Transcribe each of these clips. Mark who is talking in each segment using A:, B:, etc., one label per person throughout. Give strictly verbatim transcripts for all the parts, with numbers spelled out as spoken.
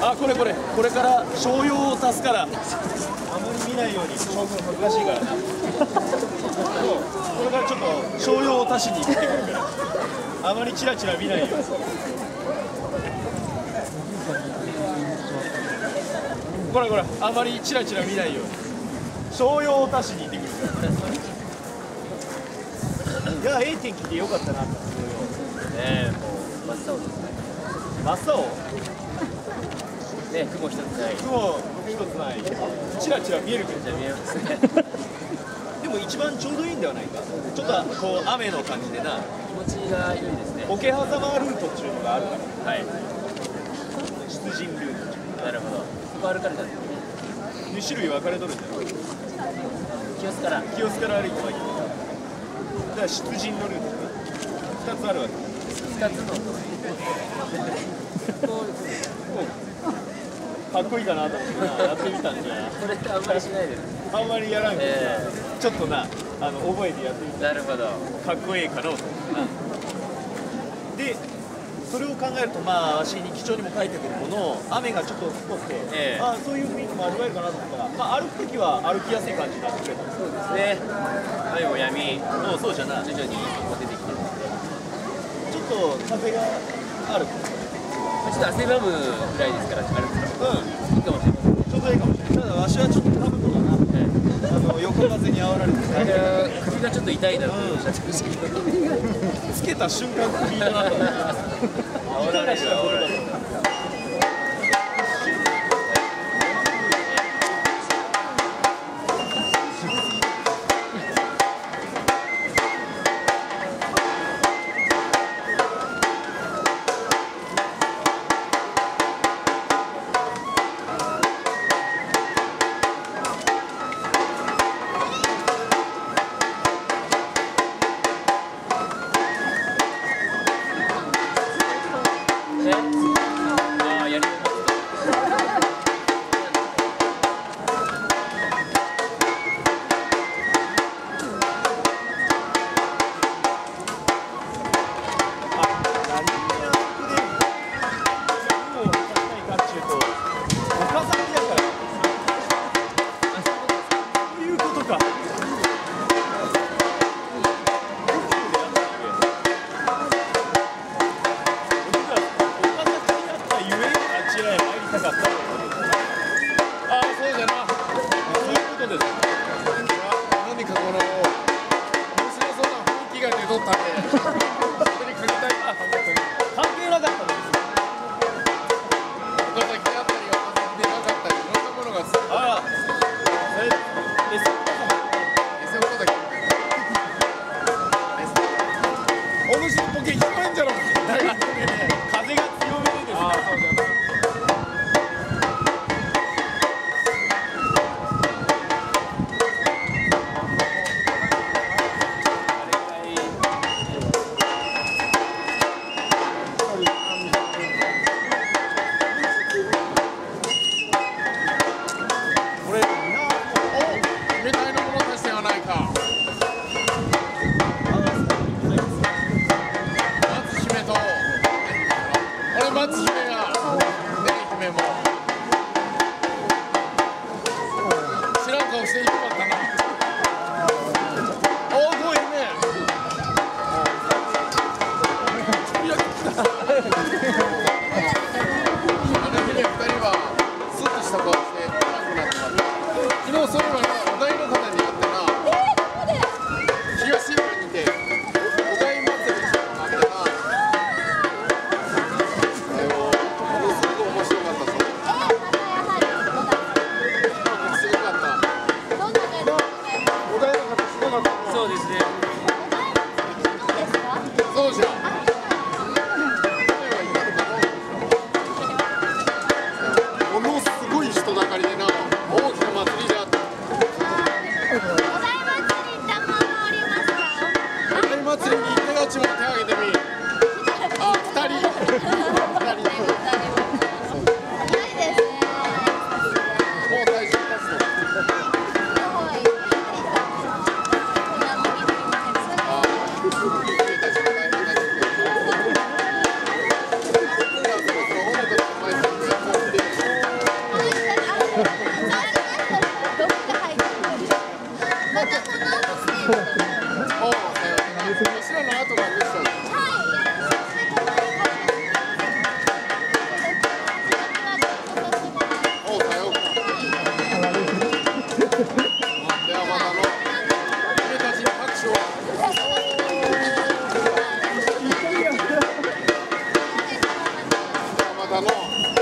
A: あ、これこれこれから商用を足すからあまり見ないように将軍恥ずかしいからなこれからちょっと商用を足しに行ってくるからあまりチラチラ見ないようにこれこれあまりチラチラ見ないように商用を足しに行ってくるからいや、ええ天気でよかったなと思うよね。もう真っ青ですね。真っ青ね、雲一つない。雲一つないけど、チラチラ見えるけど。じゃ見えますね。でも一番ちょうどいいんではないか。ちょっとこう雨の感じでな。気持ちがいいですね。桶狭間ルートっていうのがあるから。はい。出陣ルート。なるほど。そこ歩かれたんですね。に種類分かれとるんだよ。清須から。清須から歩いてはいい。だから出陣のルートがふたつあるわけ。ふたつの。かっこいいかなと思ってなやってみたんじゃ。それってあんまりしないです。あんまりやらんけど、えー、ちょっとなあの覚えてやってみた。なるほど。かっこいいかなと思ってな。で、それを考えるとまあわしに基調にも書いてくるこの雨がちょっと少くて、えー、あそういう雰囲気も味わえるかなと思ったら、まあ歩くときは歩きやすい感じになってくれた。そうですね。雨もやみ、そうそうじゃな徐々に出てきてるんで、ちょっと風がある。ちょっと汗ばむぐらいですから歩くと、うん、いいかもしれない。ちょうどいいかもしれない。ただわしはちょっとかぶとだな。あの横風に煽られて、首がちょっと痛いだろうとおっしゃってましたけど、つけた瞬間首がなった。煽られる煽られる。
B: おったの。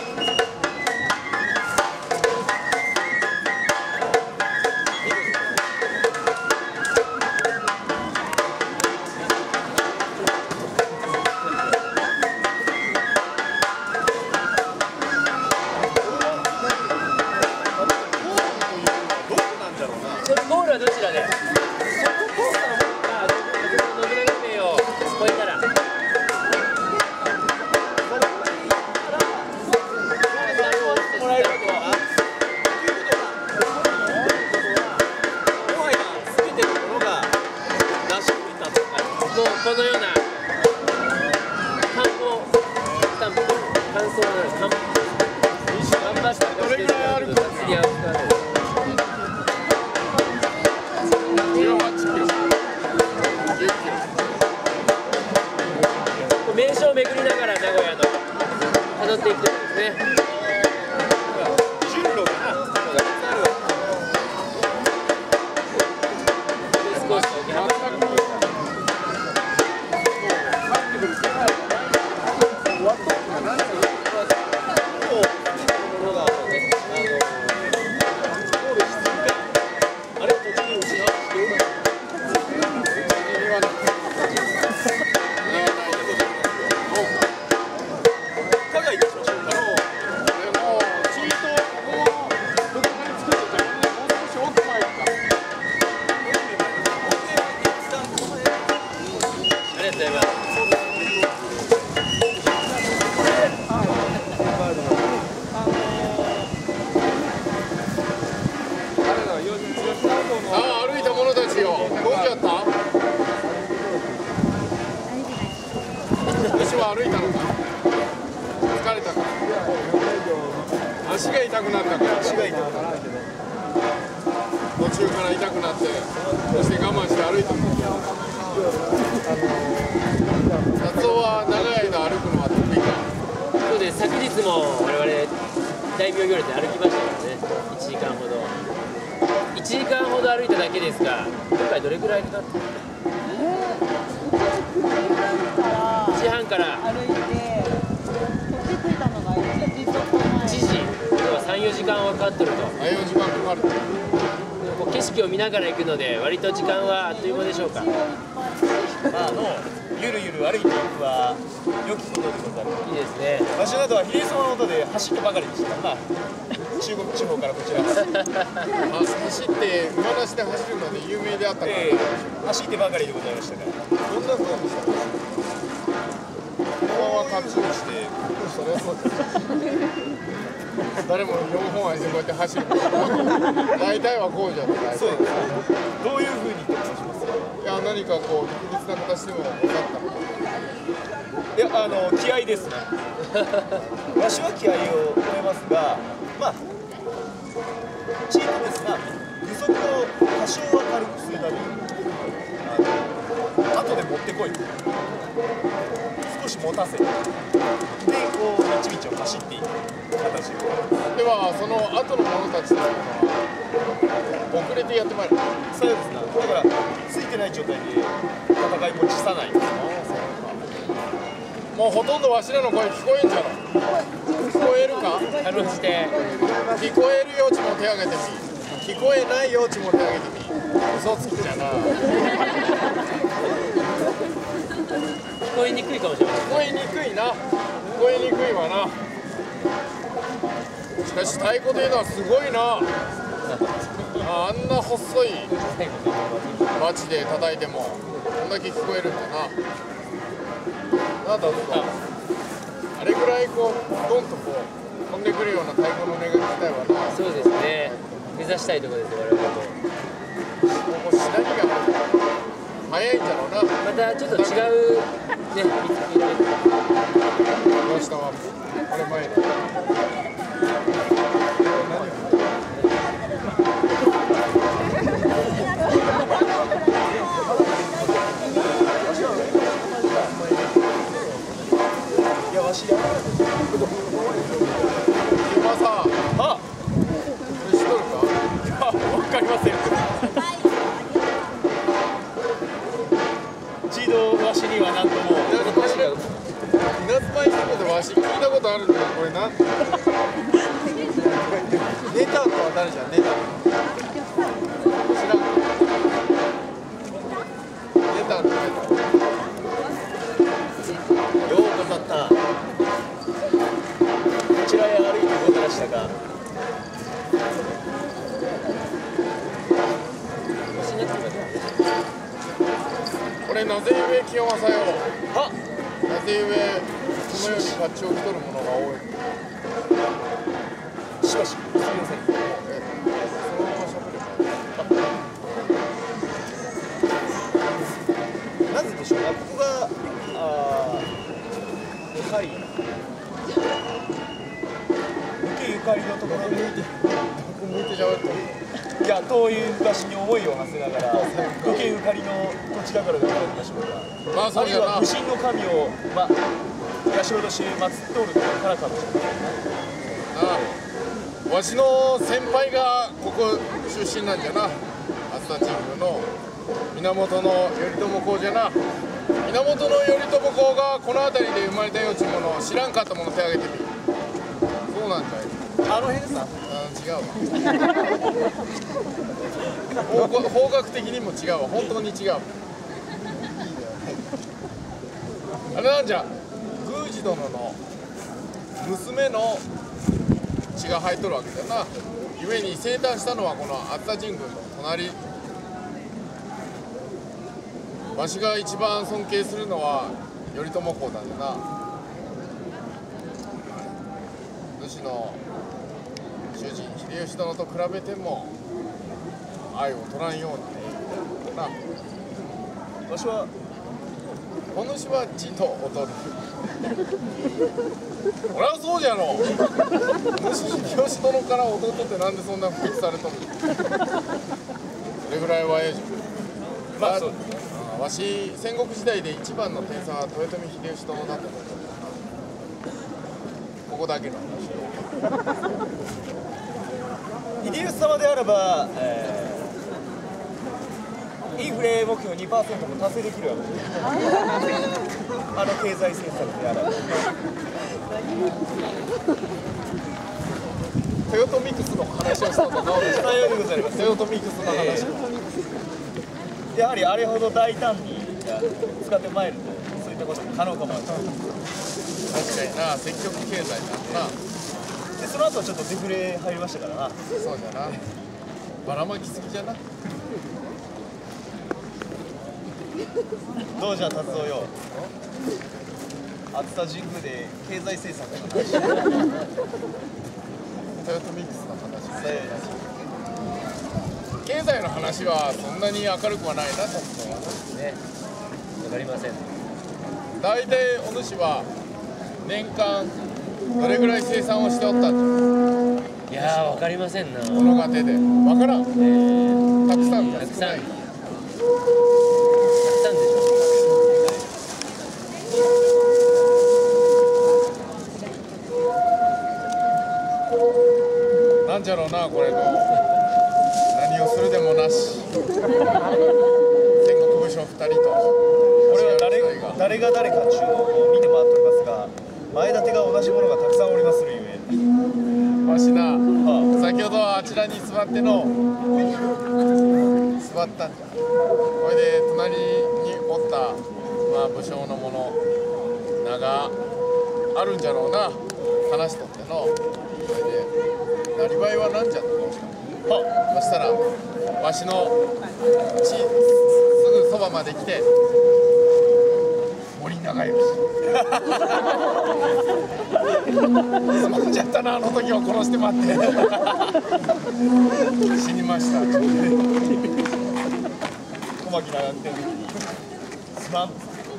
C: ゴールはどちらで？このような観光スタンプ、感想の看板バスターがしているので、祭りは使われる。名所を巡りながら名古屋の辿っていくとですね。順路がな、コースを受け幅歩いたのか、疲れたか、足が痛くなったから、足が痛くなって途中から痛くなって、そして我慢して歩いたの。達夫は長い間歩くのは得意か？ そうです、昨日も我々大名行列で歩きましたからね、いちじかんほど。いちじかんほど歩いただけですが、今回どれくらいかかった？いちじはんから
D: 歩いて、こっち着いたのがいちじちょっと前。いちじ、
C: 要はさん、よじかんはかかってると。
B: さん、よじかんかかる。
C: こう景色を見ながら行くので、割と時間はあっという間でしょうか。
A: まあ、あのゆるゆる歩いていくは良きことでございます。
C: いいですね。
A: 場所などは比例その音で走ってばかりでした。まあ、中国地方からこちら。
B: 走って馬なしで走るので有名であったから、
A: えー、走ってばかりでございましたから。
B: どんなことでしたか？馬はカッチリして、それはそうです。誰もよんほん足でこうやって走る。大体はこうじゃない。
A: そうです。どういうふうに特徴しますか？
B: いや、何かこう特別な形でも分かった。
A: いや、あの気合ですね。わしは気合を込めますが、まあチームですが、義足を多少は軽くするために、あの後で持ってこい。少し持たせて、でこうみちみちを走っていく形
B: では、その後の者たちというのは遅れてやってまいる。
A: そうですね。だからついてない状態で戦いも辞さない。
B: もうほとんどわしらの声聞こえんじゃろ。聞こえるか？
C: かろうじて
B: 聞こえるようちも手挙げてみ。聞こえないようちも手挙げてみ。嘘つきじゃな。
C: 聞こえにくいかもしれません。
B: 聞こえにくいな。聞こえにくいわな。しかし太鼓というのはすごいな。あんな細いバチで叩いてもこんだけ聞こえるんだな。なんだろうか。あれぐらいこうドンとこう飛んでくるような太鼓の音が聞きたいわな。
C: そうですね。目指したいところですよ、我々も。
B: ここしなりが早いんだろうな。
C: またちょっと違うね、見つけて。
B: この下はこれ前で。
A: いや、わしや。
B: 今さ、
A: あ、
B: これ知っとるか？
A: いや、わかりません。一度わしには何とも。
B: 稲スパイスことわし聞いたことあるんだけど、これな。ネタとは誰じゃん、ネタ。知らん。ネタのネタ。ようこそった。こちらへ歩いてござらしたか。これなぜゆえ清正よ。は。なぜゆえこのように甲冑を着とる者が多い。しばしすみません。そのまましゃべれば。なぜでしょうか。ここがあーはい。向けゆかりのところに向いて向いてしゃべってる。いや、遠い昔に思いを馳せながら武家ゆかりの土地だからでございましょうか。まあそうやな。あるいは武神の神をまあ社として祀っておるからかもしれない。ああ、わしの先輩がここ出身なんじゃな。熱田神宮の源頼朝公じゃな。源頼朝公がこの辺りで生まれたよちゅうものを知らんかったもの手挙げてみる。そうなんじゃい。あの辺さ。違うわ。方角的にも違うわ。本当に違う。あれなんじゃ、宮司殿の娘の血が入っとるわけだな。ゆえに生誕したのはこの熱田神宮の隣。わしが一番尊敬するのは頼朝公だんだな。主の主人秀吉殿と比べても愛を取らんようにな。わしはお主はじと劣る。俺はそうじゃろう。主秀吉殿から弟ってなんでそんな不吉されとんの。それぐらいはええじゃん。まあそうですね。わし戦国時代で一番の天才は豊臣秀吉殿だと思ってる。ここだけの話。秀吉様であれば、えー、インフレ目標 にパーセント も達成できるわけです。あの経済政策であれば。トヨタミクスの話をしたのかしたようでございます。トヨタミクスの話。やはりあれほど大胆に使ってまいると、そういったことも可能かもしれない。確かにな、積極経済だな。でその後ちょっとデフレ入りましたからな。そうじゃな。ばらまきすぎじゃな。どうじゃ達夫よ。熱田神宮で経済政策の話。トヨタミックスの話。経済の話はそんなに明るくはないな、達夫は。ね。わかりません。大体お主は年間どれぐらい生産をしておったんだ。いやー、わかりませんな。この過程でわからん。えー、たくさんたくさんたくさんでしょ。なんじゃろうな、これの何をするでもなし。戦国武将ふたりと。これは誰が誰が誰かっていうのを見て回っておりますが、前立てが同じものがたくさんおりまするゆえ。わしな、はあ、先ほどはあちらに座っての座ったんじゃ。これで隣におった、まあ、武将のもの名があるんじゃろうな、話しとっての。それでなりわいは何じゃと思った。はあ、そしたらわしのちすぐそばまで来て森長吉。すまんじゃったな、あの時は殺して待って。死にました。小牧長ってる時にすまん。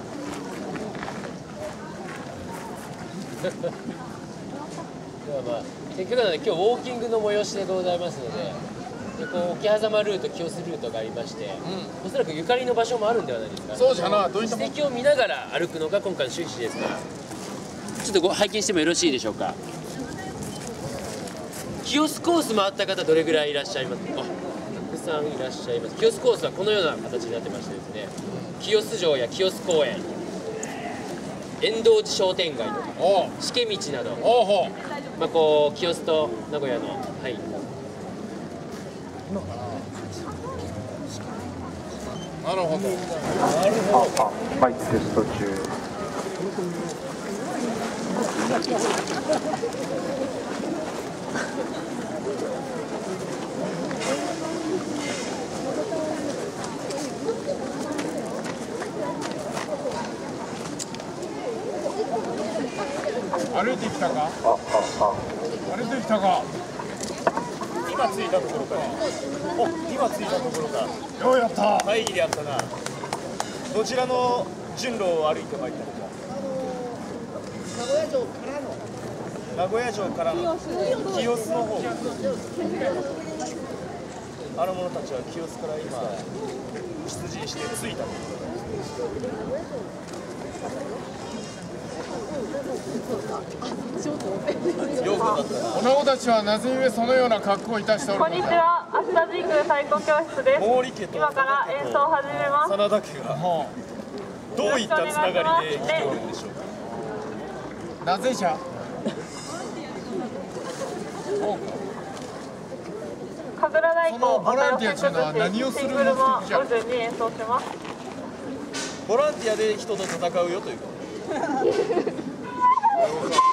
C: ではまあせっかくなので今日ウォーキングの催しでございますので、でこう桶狭間ルート、清須ルートがありまして、うん、おそらくゆかりの場所もあるんではないですか。
B: そうじゃな。どういった
C: 史跡を見ながら歩くのが今回の趣旨ですから、ちょっとご拝見してもよろしいでしょうか。清須コース回った方どれぐらいいらっしゃいますか。あ、たくさんいらっしゃいます。清須コースはこのような形になってましてですね、清須城や清須公園、 遠道寺商店街とかしけ道など、まあこう清須と名古屋の、はい、
B: なるほど。
E: マイクテスト中。
B: 歩いてきたか？歩いてきたか？
A: 今着いたところか。お、今着いたところか。
B: ようやった。
A: 会議であったな。どちらの順路を歩いてまいったのか。名古屋城からの。名古屋城からの。清須の方。あの者たちは清須から今出陣して着いたところだ。
B: 女子たちはなぜゆえそのような格好をいたしておるのか。
F: こんにちは、明日神宮太鼓教室です。今から演奏を始めます。
A: 真田家がどういったつながりで来ておるんでしょうか。
B: なぜじゃ。
F: 神楽太鼓を
B: ボランティアというのは何をする目的じゃ。
F: 午前に演奏します。
A: ボランティアで人と戦うよということ。